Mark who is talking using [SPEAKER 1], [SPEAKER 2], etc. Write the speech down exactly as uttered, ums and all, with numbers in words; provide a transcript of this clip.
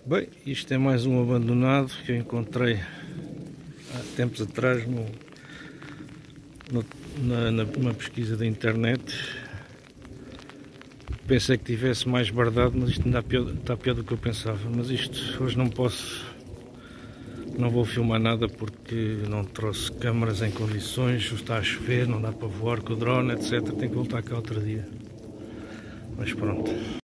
[SPEAKER 1] Bem, isto é mais um abandonado que eu encontrei há tempos atrás no, no, na, na, numa pesquisa da internet. Pensei que tivesse mais bardado, mas isto ainda está pior, está pior do que eu pensava. Mas isto hoje não posso, não vou filmar nada porque não trouxe câmaras em condições, está a chover, não dá para voar com o drone, etcétera. Tenho que voltar cá outro dia. Mas pronto.